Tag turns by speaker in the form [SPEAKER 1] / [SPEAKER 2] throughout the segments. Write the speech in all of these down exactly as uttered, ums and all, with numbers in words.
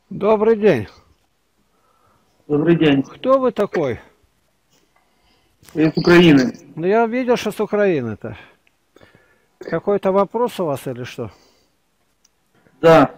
[SPEAKER 1] Добрый день.
[SPEAKER 2] Добрый день.
[SPEAKER 1] Кто вы такой?
[SPEAKER 2] Я с Украины.
[SPEAKER 1] Ну, я видел, что с Украины-то. Какой-то вопрос у вас или что?
[SPEAKER 2] Да.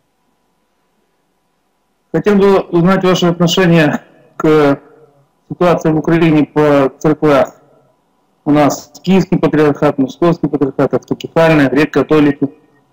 [SPEAKER 2] Хотел бы узнать ваше отношение к ситуации в Украине по церквям. У нас Киевский патриархат, Московский патриархат, автокефальная, грек-католики.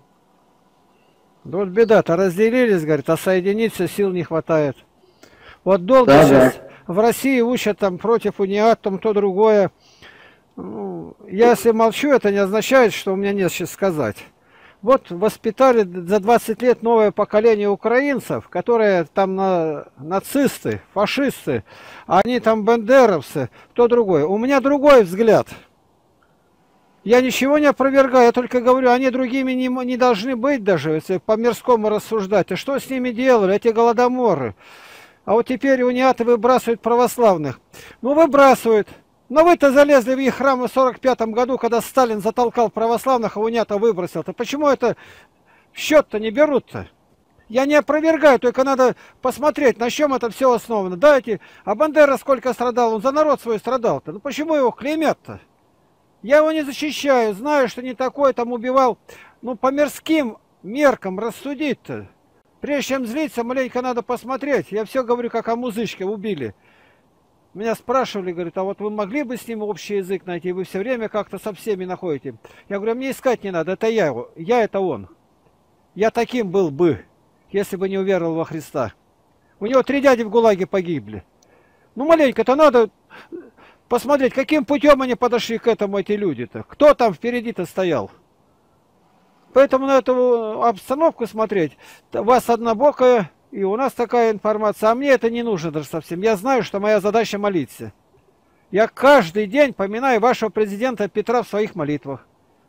[SPEAKER 1] Да вот беда-то, разделились, говорит, а соединиться сил не хватает. Вот долго
[SPEAKER 2] Да,
[SPEAKER 1] сейчас
[SPEAKER 2] да.
[SPEAKER 1] в России учат там против униат, там то другое. Ну, я если молчу, это не означает, что у меня нет что сказать. Вот воспитали за двадцать лет новое поколение украинцев, которые там на, нацисты, фашисты, они там бандеровцы, то другое. У меня другой взгляд. Я ничего не опровергаю, я только говорю, они другими не, не должны быть даже, если по-мирскому рассуждать. А что с ними делали, эти голодоморы? А вот теперь униаты выбрасывают православных. Ну, выбрасывают. Но вы-то залезли в их храмы в сорок пятом году, когда Сталин затолкал православных, а унята выбросил-то. Почему это в счет-то не берут-то? Я не опровергаю, только надо посмотреть, на чем это все основано. Дайте, а Бандера сколько страдал, он за народ свой страдал-то. Ну почему его клеймят-то? Я его не защищаю, знаю, что не такой, там убивал. Ну по мирским меркам рассудить-то. Прежде чем злиться, маленько надо посмотреть. Я все говорю, как о музычке убили. Меня спрашивали, говорят, а вот вы могли бы с ним общий язык найти? Вы все время как-то со всеми находите. Я говорю, мне искать не надо, это я его. Я это он. Я таким был бы, если бы не уверовал во Христа. У него три дяди в ГУЛАГе погибли. Ну маленько-то надо посмотреть, каким путем они подошли к этому, эти люди-то. Кто там впереди-то стоял? Поэтому на эту обстановку смотреть, у вас однобокая, и у нас такая информация. А мне это не нужно даже совсем. Я знаю, что моя задача молиться. Я каждый день поминаю вашего президента Петра в своих молитвах.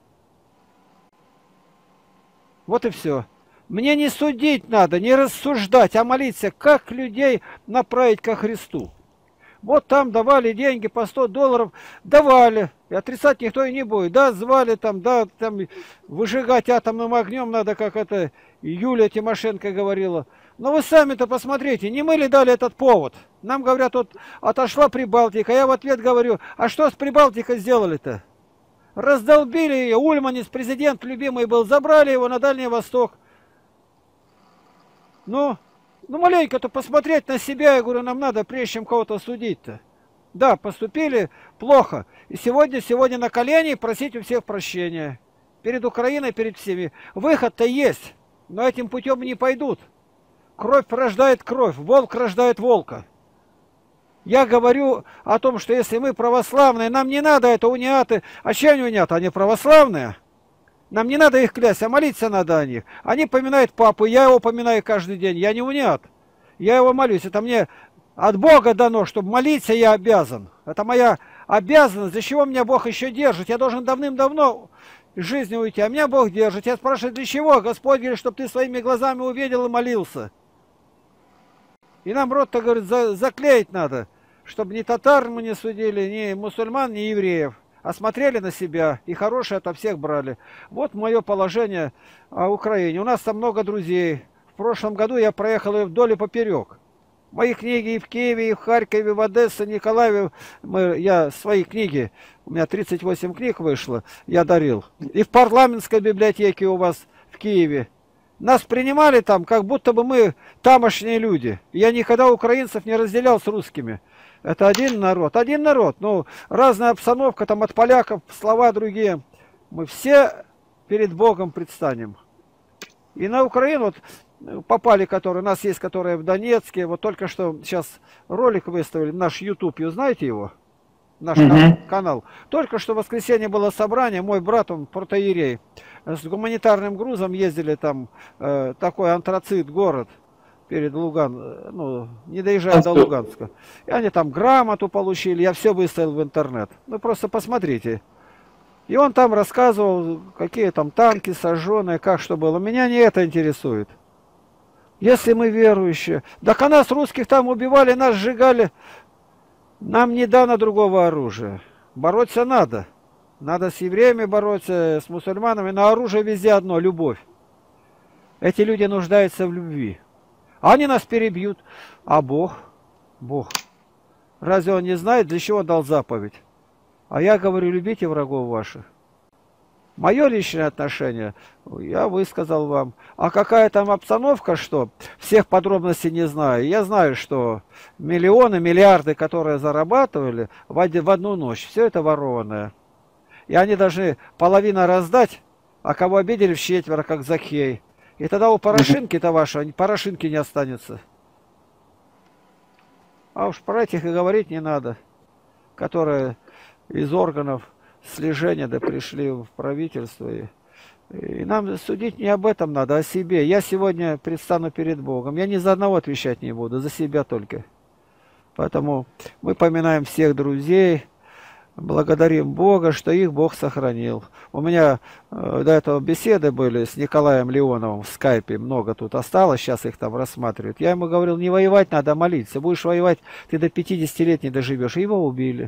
[SPEAKER 1] Вот и все. Мне не судить надо, не рассуждать, а молиться, как людей направить ко Христу. Вот там давали деньги по сто долларов, давали, и отрицать никто и не будет. Да, звали там, да, там выжигать атомным огнем надо, как это Юлия Тимошенко говорила. Но вы сами-то посмотрите, не мы ли дали этот повод? Нам говорят, вот отошла Прибалтика, я в ответ говорю, а что с Прибалтикой сделали-то? Раздолбили ее, Ульманис, президент любимый был, забрали его на Дальний Восток. Ну... Ну, маленько-то посмотреть на себя, я говорю, нам надо, прежде чем кого-то судить-то. Да, поступили плохо. И сегодня, сегодня на колени просить у всех прощения. Перед Украиной, перед всеми. Выход-то есть, но этим путем не пойдут. Кровь рождает кровь, волк рождает волка. Я говорю о том, что если мы православные, нам не надо это униаты. А чьи они униаты? Они православные. Нам не надо их клясть, а молиться надо о них. Они поминают папу, я его поминаю каждый день. Я не униат. Я его молюсь. Это мне от Бога дано, чтобы молиться я обязан. Это моя обязанность. За чего меня Бог еще держит? Я должен давным-давно из жизни уйти, а меня Бог держит. Я спрашиваю, для чего? Господь говорит, чтобы ты своими глазами увидел и молился. И нам рот-то, говорит, за, заклеить надо, чтобы ни татар мы не судили, ни мусульман, ни евреев. А смотрели на себя и хорошее ото всех брали. Вот мое положение о Украине. У нас там много друзей. В прошлом году я проехал и вдоль и поперек. Мои книги и в Киеве, и в Харькове, и в Одессе, Николаеве. Мы, я свои книги, у меня тридцать восемь книг вышло, я дарил. И в парламентской библиотеке у вас в Киеве. Нас принимали там, как будто бы мы тамошние люди. Я никогда украинцев не разделял с русскими. Это один народ, один народ, ну, разная обстановка, там от поляков слова другие. Мы все перед Богом предстанем. И на Украину вот попали, которые, у нас есть, которые в Донецке, вот только что сейчас ролик выставили, наш YouTube, знаете его? Наш
[SPEAKER 2] Угу.
[SPEAKER 1] канал. Только что в воскресенье было собрание, мой брат, он протоиерей, с гуманитарным грузом ездили там, э, такой антрацит город. Перед Луган, ну, не доезжая до Луганска. И они там грамоту получили, я все выставил в интернет. Ну, просто посмотрите. И он там рассказывал, какие там танки сожженные, как что было. Меня не это интересует. Если мы верующие. Так а нас, русских, там убивали, нас сжигали. Нам не дано другого оружия. Бороться надо. Надо с евреями бороться, с мусульманами. Но оружие везде одно — любовь. Эти люди нуждаются в любви. Они нас перебьют. А Бог? Бог. Разве Он не знает, для чего Он дал заповедь? А я говорю, любите врагов ваших. Мое личное отношение я высказал вам. А какая там обстановка, что? Всех подробностей не знаю. Я знаю, что миллионы, миллиарды, которые зарабатывали в одну ночь, все это ворованное. И они должны половину раздать, а кого обидели в четверо, как Закхей. И тогда у Порошинки-то вашего, Порошинки не останется. А уж про этих и говорить не надо, которые из органов слежения да пришли в правительство. И, и нам судить не об этом надо, а о себе. Я сегодня предстану перед Богом. Я ни за одного отвечать не буду, за себя только. Поэтому мы поминаем всех друзей, благодарим Бога, что их Бог сохранил. У меня э, до этого беседы были с Николаем Леоновым в скайпе, много тут осталось, сейчас их там рассматривают. Я ему говорил, не воевать надо, а молиться. Будешь воевать, ты до пятидесяти лет не доживешь. И его убили.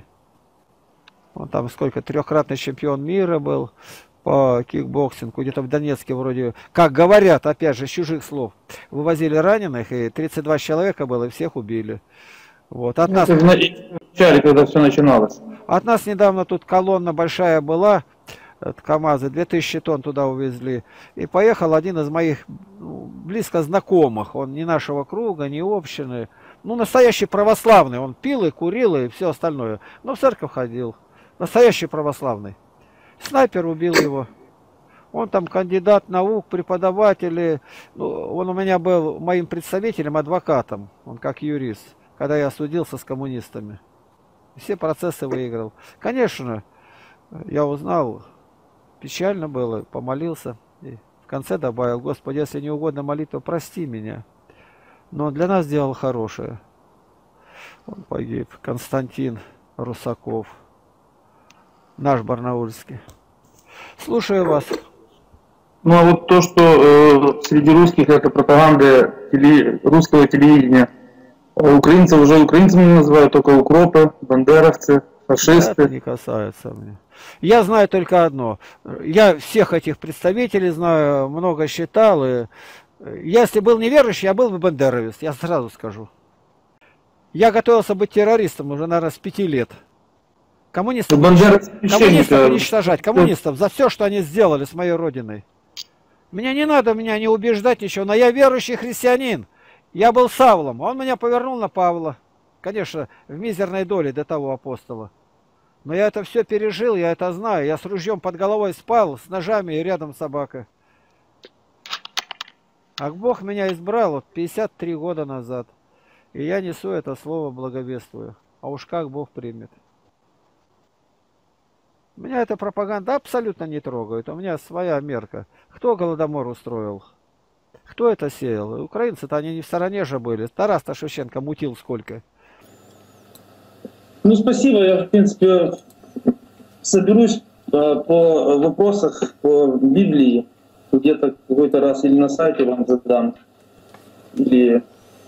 [SPEAKER 1] Он там сколько, трехкратный чемпион мира был по кикбоксингу, где-то в Донецке вроде, как говорят, опять же, с чужих слов, вывозили раненых, и тридцать два человека было, и всех убили. Вот. От нас...
[SPEAKER 2] Это в начале, когда все начиналось.
[SPEAKER 1] От нас недавно тут колонна большая была, от КамАЗа, две тысячи тонн туда увезли. И поехал один из моих ну, близко знакомых, он не нашего круга, не общины, ну настоящий православный, он пил и курил и все остальное, но в церковь ходил, настоящий православный. Снайпер убил его. Он там кандидат наук, преподаватель, ну, он у меня был моим представителем, адвокатом, он как юрист, когда я судился с коммунистами. Все процессы выиграл. Конечно, я узнал, печально было, помолился. И в конце добавил, Господи, если не угодно молитва, прости меня. Но он для нас сделал хорошее. Он погиб. Константин Русаков. Наш барнаульский. Слушаю вас.
[SPEAKER 2] Ну а вот то, что э, среди русских это пропаганда теле, русского телевидения, украинцев уже украинцами не называют, только укропы, бандеровцы, фашисты.
[SPEAKER 1] Это не касается меня. Я знаю только одно. Я всех этих представителей знаю, много считал. И если был неверующий, я был бы бандеровец, я сразу скажу. Я готовился быть террористом уже, наверное, с пяти лет. Коммунистов, коммунистов уничтожать, коммунистов за все, что они сделали с моей родиной. Мне не надо меня не убеждать ничего, но я верующий христианин. Я был Савлом, он меня повернул на Павла. Конечно, в мизерной доле до того апостола. Но я это все пережил, я это знаю. Я с ружьем под головой спал, с ножами и рядом собака. А Бог меня избрал вот пятьдесят три года назад. И я несу это слово, благовествую. А уж как Бог примет. Меня эта пропаганда абсолютно не трогает. У меня своя мерка. Кто Голодомор устроил? Кто это сеял? Украинцы-то они не в стороне же были. Тарас-то Шевченко мутил сколько.
[SPEAKER 2] Ну, спасибо. Я, в принципе, соберусь по, по вопросах по Библии. Где-то какой-то раз или на сайте вам задам. Или...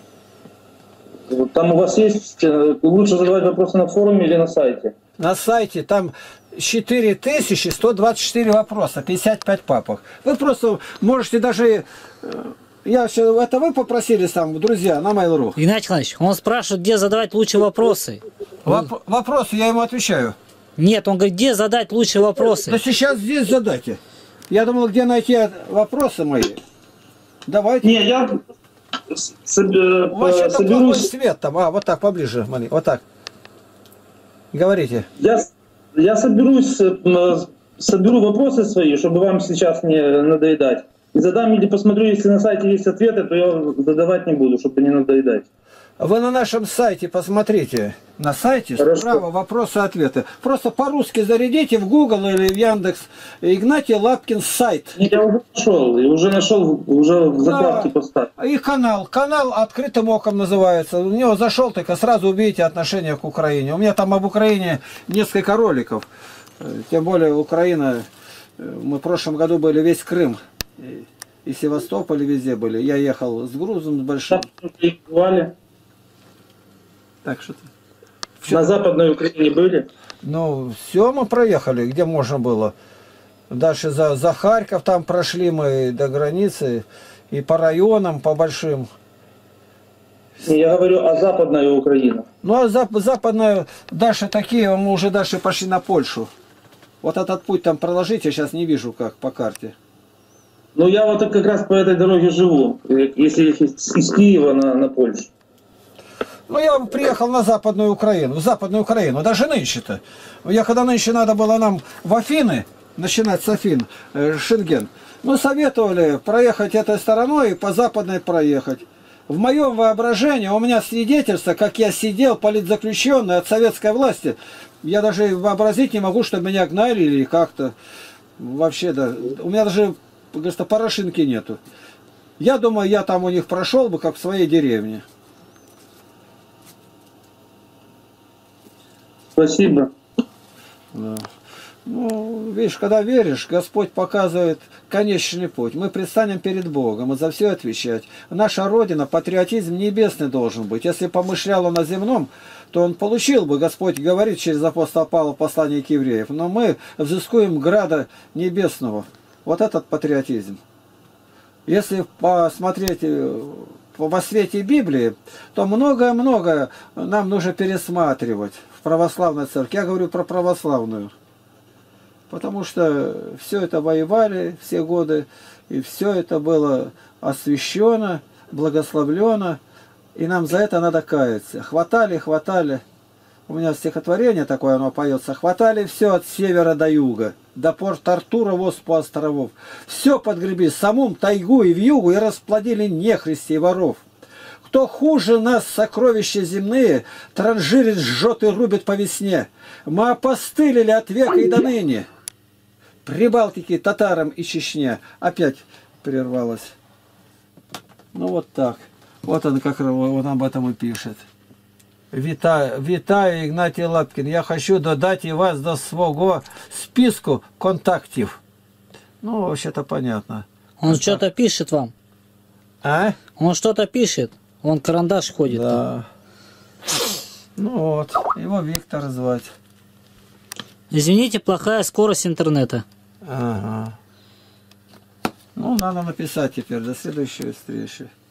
[SPEAKER 2] Там у вас есть... Лучше задавать вопросы на форуме или на сайте?
[SPEAKER 1] На сайте там четыре тысячи сто двадцать четыре вопроса, пятьдесят пять папок. Вы просто можете даже... Я все, это вы попросили сам, друзья, на Mail.ru.
[SPEAKER 3] Игнатий Иванович, он спрашивает, где задавать лучшие вопросы.
[SPEAKER 1] Воп вопросы, я ему отвечаю.
[SPEAKER 3] Нет, он говорит, где задать лучшие вопросы.
[SPEAKER 1] Да сейчас здесь задайте. Я думал, где найти вопросы мои. Давайте.
[SPEAKER 2] Не, я
[SPEAKER 1] У вас что-то плохой свет там. А, вот так, поближе, Мали, вот так. Говорите.
[SPEAKER 2] Я, я соберусь, соберу вопросы свои, чтобы вам сейчас не надоедать. И задам или посмотрю, если на сайте есть ответы, то я задавать не буду, чтобы не надоедать.
[SPEAKER 1] Вы на нашем сайте посмотрите. На сайте
[SPEAKER 2] Хорошо.
[SPEAKER 1] Справа вопросы-ответы. Просто по-русски зарядите в Google или в Яндекс. Игнатий Лапкин сайт.
[SPEAKER 2] Я уже нашел, я уже нашел, уже в заправке
[SPEAKER 1] Да.
[SPEAKER 2] поставил.
[SPEAKER 1] И канал. Канал «Открытым оком» называется. У него зашел, только сразу увидите отношение к Украине. У меня там об Украине несколько роликов. Тем более Украина. Мы в прошлом году были весь Крым. И Севастополь, везде были. Я ехал с грузом с большим. Так что
[SPEAKER 2] На Западной Украине были?
[SPEAKER 1] Ну, все мы проехали, где можно было. Дальше за, за Харьков там прошли мы до границы. И по районам, по большим.
[SPEAKER 2] Я говорю о Западной Украине.
[SPEAKER 1] Ну а зап западная, дальше такие, мы уже дальше пошли на Польшу. Вот этот путь там проложить, я сейчас не вижу как по карте.
[SPEAKER 2] Ну я вот как раз по этой дороге живу, если из, из Киева на, на Польшу.
[SPEAKER 1] Ну я приехал на Западную Украину, в Западную Украину, даже нынче-то. Я когда нынче надо было нам в Афины, начинать с Афин, э, Шенген, ну советовали проехать этой стороной и по Западной проехать. В моем воображении у меня свидетельство, как я сидел политзаключенный от советской власти. Я даже вообразить не могу, что меня гнали или как-то. Вообще, да. У меня даже, говорится, Порошинки нету. Я думаю, я там у них прошел бы, как в своей деревне.
[SPEAKER 2] Спасибо.
[SPEAKER 1] Да. Ну, видишь, когда веришь, Господь показывает конечный путь. Мы предстанем перед Богом и за все отвечать. Наша Родина, патриотизм небесный должен быть. Если помышлял он о земном, то он получил бы, Господь говорит через апостола Павла в послании к евреям. Но мы взыскуем града небесного. Вот этот патриотизм. Если посмотреть во свете Библии, то многое-многое нам нужно пересматривать в православной церкви. Я говорю про православную. Потому что все это воевали все годы, и все это было освящено, благословлено, и нам за это надо каяться. Хватали, хватали. У меня стихотворение такое, оно поется. Хватали все от севера до юга, до порт Артура, Воспу островов. Все подгреби, самум, тайгу и вьюгу, и расплодили нехристи и воров. Кто хуже нас, сокровища земные, транжирит, жжет и рубит по весне. Мы опостылили от века и до ныне. Прибалтике, татарам и Чечне. Опять прервалось. Ну вот так. Вот он как он об этом и пишет. Витаю, витаю, Игнатий Лапкин. Я хочу додать и вас до своего списку контактов. Ну, вообще-то понятно.
[SPEAKER 3] Он что-то пишет вам.
[SPEAKER 1] А?
[SPEAKER 3] Он что-то пишет. Он карандаш ходит.
[SPEAKER 1] Да. Ну вот, его Виктор звать.
[SPEAKER 3] Извините, плохая скорость интернета.
[SPEAKER 1] Ага. Ну, надо написать теперь. До следующей встречи.